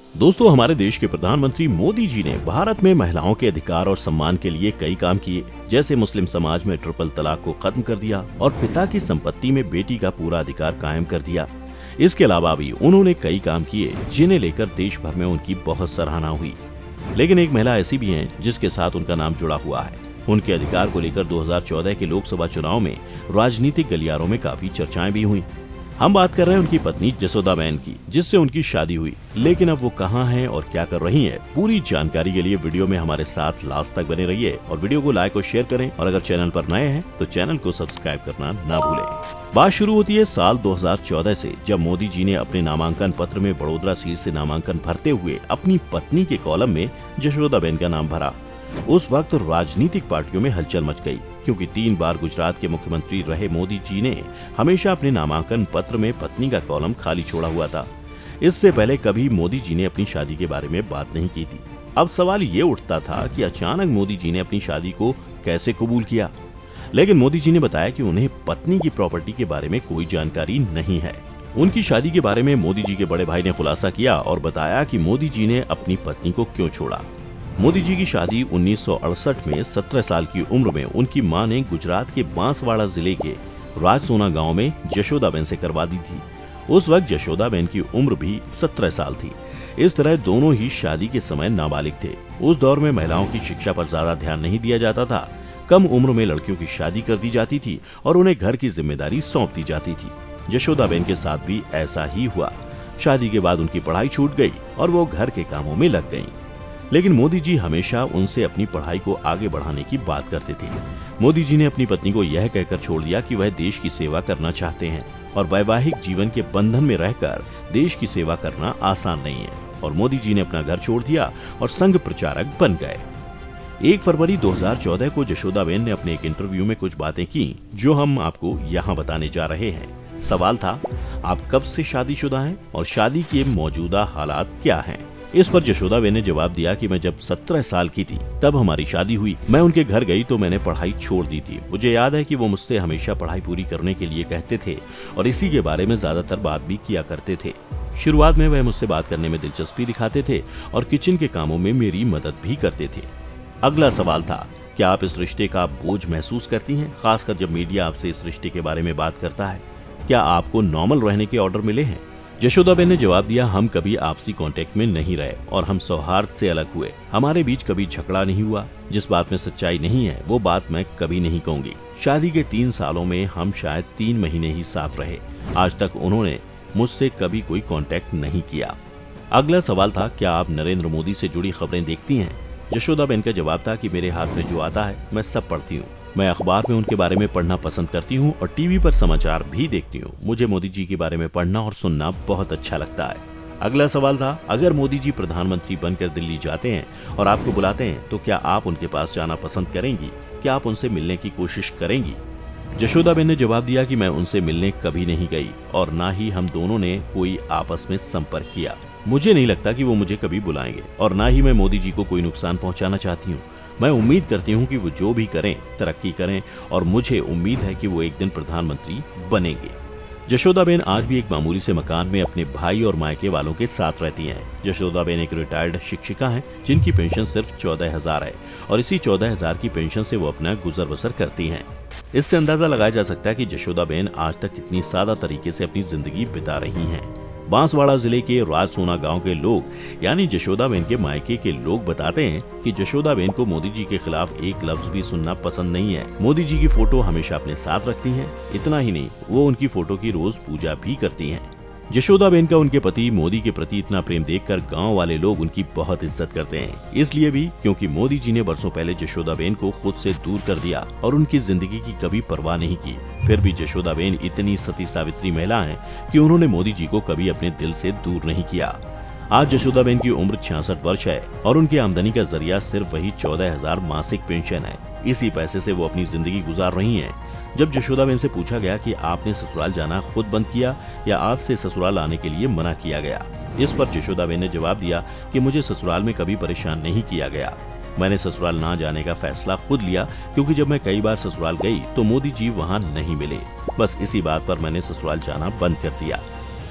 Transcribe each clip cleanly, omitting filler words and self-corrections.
दोस्तों, हमारे देश के प्रधानमंत्री मोदी जी ने भारत में महिलाओं के अधिकार और सम्मान के लिए कई काम किए, जैसे मुस्लिम समाज में ट्रिपल तलाक को खत्म कर दिया और पिता की संपत्ति में बेटी का पूरा अधिकार कायम कर दिया। इसके अलावा भी उन्होंने कई काम किए जिन्हें लेकर देश भर में उनकी बहुत सराहना हुई। लेकिन एक महिला ऐसी भी है जिसके साथ उनका नाम जुड़ा हुआ है। उनके अधिकार को लेकर 2014 के लोकसभा चुनाव में राजनीतिक गलियारों में काफी चर्चाएं भी हुई। हम बात कर रहे हैं उनकी पत्नी जसोदाबेन की, जिससे उनकी शादी हुई। लेकिन अब वो कहाँ हैं और क्या कर रही हैं? पूरी जानकारी के लिए वीडियो में हमारे साथ लास्ट तक बने रहिए और वीडियो को लाइक और शेयर करें। और अगर चैनल पर नए हैं तो चैनल को सब्सक्राइब करना ना भूलें। बात शुरू होती है साल 2014 से, जब मोदी जी ने अपने नामांकन पत्र में बड़ोदरा सीट से नामांकन भरते हुए अपनी पत्नी के कॉलम में जसोदाबेन का नाम भरा। उस वक्त राजनीतिक पार्टियों में हलचल मच गई, क्योंकि 3 बार गुजरात के मुख्यमंत्री रहे मोदी जी ने हमेशा अपने नामांकन पत्र में पत्नी का कॉलम खाली छोड़ा हुआ था। इससे पहले कभी मोदी जी ने अपनी शादी के बारे में बात नहीं की थी। अब सवाल ये उठता था कि अचानक मोदी जी ने अपनी शादी को कैसे कबूल किया। लेकिन मोदी जी ने बताया कि उन्हें पत्नी की प्रॉपर्टी के बारे में कोई जानकारी नहीं है। उनकी शादी के बारे में मोदी जी के बड़े भाई ने खुलासा किया और बताया कि मोदी जी ने अपनी पत्नी को क्यों छोड़ा। मोदी जी की शादी 1968 में 17 साल की उम्र में उनकी मां ने गुजरात के बांसवाड़ा जिले के राजसोना गांव में जशोदाबेन से करवा दी थी। उस वक्त जशोदाबेन की उम्र भी 17 साल थी। इस तरह दोनों ही शादी के समय नाबालिग थे। उस दौर में महिलाओं की शिक्षा पर ज्यादा ध्यान नहीं दिया जाता था। कम उम्र में लड़कियों की शादी कर दी जाती थी और उन्हें घर की जिम्मेदारी सौंप दी जाती थी। जशोदाबेन के साथ भी ऐसा ही हुआ। शादी के बाद उनकी पढ़ाई छूट गई और वो घर के कामों में लग गईं। लेकिन मोदी जी हमेशा उनसे अपनी पढ़ाई को आगे बढ़ाने की बात करते थे। मोदी जी ने अपनी पत्नी को यह कहकर छोड़ दिया कि वह देश की सेवा करना चाहते हैं और वैवाहिक जीवन के बंधन में रहकर देश की सेवा करना आसान नहीं है। और मोदी जी ने अपना घर छोड़ दिया और संघ प्रचारक बन गए। 1 फरवरी 2014 को जशोदाबेन ने अपने एक इंटरव्यू में कुछ बातें की जो हम आपको यहाँ बताने जा रहे हैं। सवाल था, आप कब से शादीशुदा हैं और शादी के मौजूदा हालात क्या हैं? इस पर जशोदाबेन ने जवाब दिया कि मैं जब 17 साल की थी तब हमारी शादी हुई। मैं उनके घर गई तो मैंने पढ़ाई छोड़ दी थी। मुझे याद है कि वो मुझसे हमेशा पढ़ाई पूरी करने के लिए कहते थे और इसी के बारे में ज्यादातर बात भी किया करते थे। शुरुआत में वह मुझसे बात करने में दिलचस्पी दिखाते थे और किचन के कामों में मेरी मदद भी करते थे। अगला सवाल था, क्या आप इस रिश्ते का बोझ महसूस करती हैं, खासकर जब मीडिया आपसे इस रिश्ते के बारे में बात करता है? क्या आपको नॉर्मल रहने के ऑर्डर मिले हैं? जशोदाबेन ने जवाब दिया, हम कभी आपसी कांटेक्ट में नहीं रहे और हम सौहार्द से अलग हुए। हमारे बीच कभी झगड़ा नहीं हुआ। जिस बात में सच्चाई नहीं है वो बात मैं कभी नहीं कहूंगी। शादी के 3 सालों में हम शायद 3 महीने ही साथ रहे। आज तक उन्होंने मुझसे कभी कोई कांटेक्ट नहीं किया। अगला सवाल था, क्या आप नरेंद्र मोदी से जुड़ी खबरें देखती हैं? जशोदाबेन का जवाब था कि मेरे हाथ में जो आता है मैं सब पढ़ती हूँ। मैं अखबार में उनके बारे में पढ़ना पसंद करती हूँ और टीवी पर समाचार भी देखती हूँ। मुझे मोदी जी के बारे में पढ़ना और सुनना बहुत अच्छा लगता है। अगला सवाल था, अगर मोदी जी प्रधानमंत्री बनकर दिल्ली जाते हैं और आपको बुलाते हैं तो क्या आप उनके पास जाना पसंद करेंगी? क्या आप उनसे मिलने की कोशिश करेंगी? जशोदाबेन ने जवाब दिया कि मैं उनसे मिलने कभी नहीं गई और ना ही हम दोनों ने कोई आपस में संपर्क किया। मुझे नहीं लगता कि वो मुझे कभी बुलाएंगे और ना ही मैं मोदी जी को कोई नुकसान पहुंचाना चाहती हूँ। मैं उम्मीद करती हूँ कि वो जो भी करें तरक्की करें और मुझे उम्मीद है कि वो एक दिन प्रधानमंत्री बनेंगे। जशोदाबेन आज भी एक मामूली से मकान में अपने भाई और मायके वालों के साथ रहती हैं। जशोदाबेन एक रिटायर्ड शिक्षिका हैं जिनकी पेंशन सिर्फ 14,000 है और इसी 14,000 की पेंशन से वो अपना गुजर बसर करती हैं। इससे अंदाजा लगाया जा सकता है कि जशोदाबेन आज तक कितनी सादा तरीके से अपनी जिंदगी बिता रही हैं। बांसवाड़ा जिले के राजसोना गांव के लोग यानी जशोदाबेन के मायके के लोग बताते हैं कि जशोदाबेन को मोदी जी के खिलाफ एक लफ्ज भी सुनना पसंद नहीं है। मोदी जी की फोटो हमेशा अपने साथ रखती हैं। इतना ही नहीं, वो उनकी फोटो की रोज पूजा भी करती हैं। जशोदाबेन का उनके पति मोदी के प्रति इतना प्रेम देखकर गांव वाले लोग उनकी बहुत इज्जत करते हैं। इसलिए भी क्योंकि मोदी जी ने बरसों पहले जशोदाबेन को खुद से दूर कर दिया और उनकी जिंदगी की कभी परवाह नहीं की। फिर भी जशोदाबेन इतनी सती सावित्री महिला हैं कि उन्होंने मोदी जी को कभी अपने दिल से दूर नहीं किया। आज जशोदाबेन की उम्र 66 वर्ष है और उनकी आमदनी का जरिया सिर्फ वही 14,000 मासिक पेंशन है। इसी पैसे से वो अपनी जिंदगी गुजार रही हैं। जब जशोदाबेन से पूछा गया कि आपने ससुराल जाना खुद बंद किया या आपसे ससुराल आने के लिए मना किया गया, इस पर जशोदाबेन ने जवाब दिया कि मुझे ससुराल में कभी परेशान नहीं किया गया। मैंने ससुराल ना जाने का फैसला खुद लिया क्योंकि जब मैं कई बार ससुराल गई तो मोदी जी वहाँ नहीं मिले। बस इसी बात पर मैंने ससुराल जाना बंद कर दिया।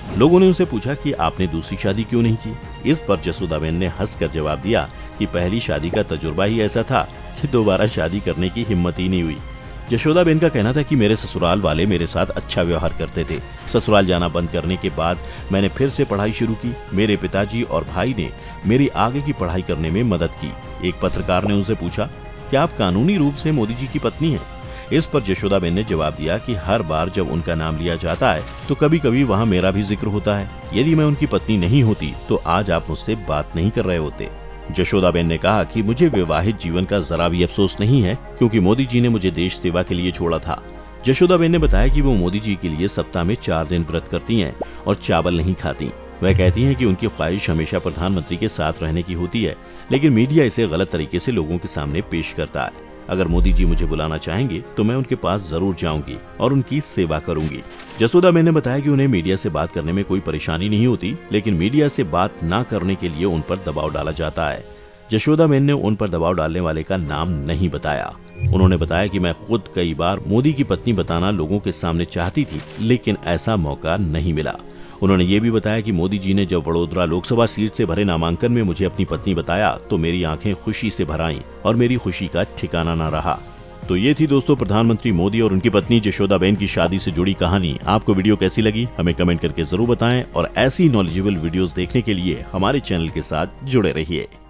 लोगों ने उनसे पूछा कि आपने दूसरी शादी क्यों नहीं की। इस पर जसोदाबेन ने हंसकर जवाब दिया कि पहली शादी का तजुर्बा ही ऐसा था कि दोबारा शादी करने की हिम्मत ही नहीं हुई। जशोदाबेन का कहना था कि मेरे ससुराल वाले मेरे साथ अच्छा व्यवहार करते थे। ससुराल जाना बंद करने के बाद मैंने फिर से पढ़ाई शुरू की। मेरे पिताजी और भाई ने मेरी आगे की पढ़ाई करने में मदद की। एक पत्रकार ने उनसे पूछा, क्या आप कानूनी रूप से मोदी जी की पत्नी हैं? इस पर जशोदाबेन ने जवाब दिया कि हर बार जब उनका नाम लिया जाता है तो कभी कभी वहाँ मेरा भी जिक्र होता है। यदि मैं उनकी पत्नी नहीं होती तो आज आप मुझसे बात नहीं कर रहे होते। जशोदाबेन ने कहा कि मुझे विवाहित जीवन का जरा भी अफसोस नहीं है, क्योंकि मोदी जी ने मुझे देश सेवा के लिए छोड़ा था। जशोदाबेन ने बताया कि वो मोदी जी के लिए सप्ताह में 4 दिन व्रत करती हैं और चावल नहीं खाती। वह कहती हैं कि उनकी ख्वाहिश हमेशा प्रधानमंत्री के साथ रहने की होती है, लेकिन मीडिया इसे गलत तरीके से लोगों के सामने पेश करता है। अगर मोदी जी मुझे बुलाना चाहेंगे तो मैं उनके पास जरूर जाऊंगी और उनकी सेवा करूंगी। जसोदाबेन ने बताया कि उन्हें मीडिया से बात करने में कोई परेशानी नहीं होती, लेकिन मीडिया से बात न करने के लिए उन पर दबाव डाला जाता है। जशोदाबेन ने उन पर दबाव डालने वाले का नाम नहीं बताया। उन्होंने बताया कि मैं खुद कई बार मोदी की पत्नी बताना लोगों के सामने चाहती थी, लेकिन ऐसा मौका नहीं मिला। उन्होंने ये भी बताया कि मोदी जी ने जब वडोदरा लोकसभा सीट से भरे नामांकन में मुझे अपनी पत्नी बताया तो मेरी आंखें खुशी से भर आईं और मेरी खुशी का ठिकाना न रहा। तो ये थी दोस्तों प्रधानमंत्री मोदी और उनकी पत्नी जशोदाबेन की शादी से जुड़ी कहानी। आपको वीडियो कैसी लगी हमें कमेंट करके जरूर बताएं और ऐसी नॉलेजेबल वीडियोस देखने के लिए हमारे चैनल के साथ जुड़े रहिए।